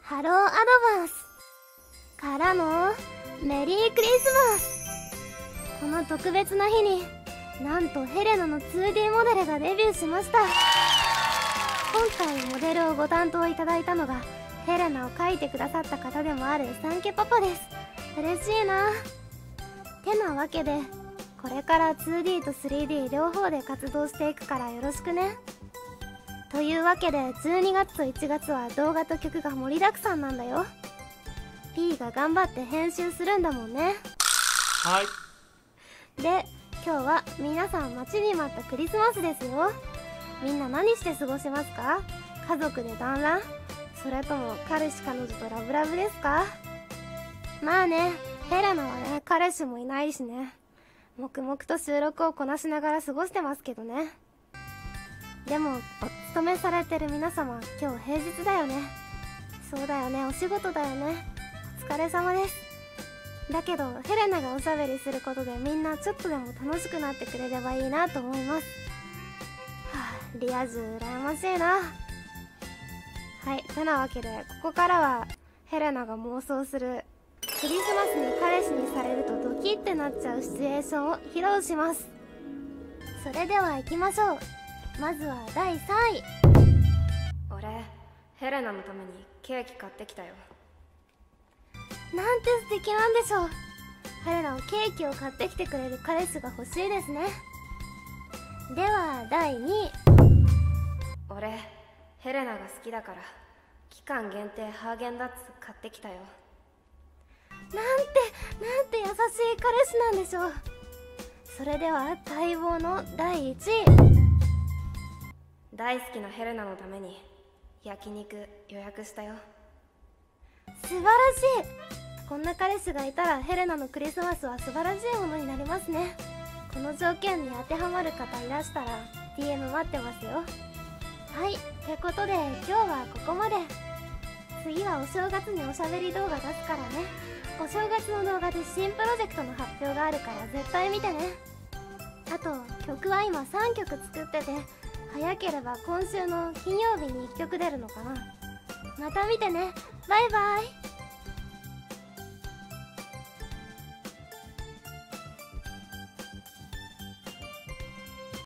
ハローアドバンスからのメリークリスマス。この特別な日になんとヘレナの 2D モデルがデビューしました。今回モデルをご担当いただいたのがヘレナを描いてくださった方でもあるサンケパパです。嬉しいな。てなわけでこれから 2D と 3D 両方で活動していくからよろしくね。というわけで12月と1月は動画と曲が盛りだくさんなんだよ。 P が頑張って編集するんだもんね。 はい。 で今日は皆さん待ちに待ったクリスマスですよ。みんな何して過ごしますか？家族で団らん？それとも彼氏彼女とラブラブですか？まあね、ヘレナはね彼氏もいないしね、黙々と収録をこなしながら過ごしてますけどね。でもお勤めされてる皆様、今日平日だよね。そうだよね、お仕事だよね。お疲れ様です。だけどヘレナがおしゃべりすることでみんなちょっとでも楽しくなってくれればいいなと思います。はあ、リア充羨ましいな。はい、てなわけでここからはヘレナが妄想するクリスマスに彼氏にされるとドキッてなっちゃうシチュエーションを披露します。それでは行きましょう。まずは第3位。 俺ヘレナのためにケーキ買ってきたよ。 なんて素敵なんでしょう。ヘレナをケーキを買ってきてくれる彼氏が欲しいですね。では第2位。 俺ヘレナが好きだから期間限定ハーゲンダッツ買ってきたよ。 なんて優しい彼氏なんでしょう。それでは待望の第1位。 大好きなヘレナのために焼肉予約したよ。 素晴らしい。こんな彼氏がいたらヘレナのクリスマスは素晴らしいものになりますね。この条件に当てはまる方いらしたら DM 待ってますよ。はい、ってことで今日はここまで。次はお正月におしゃべり動画出すからね。お正月の動画で新プロジェクトの発表があるから絶対見てね。あと曲は今3曲作ってて、早ければ今週の金曜日に1曲出るのかな。また見てね。バイバイ。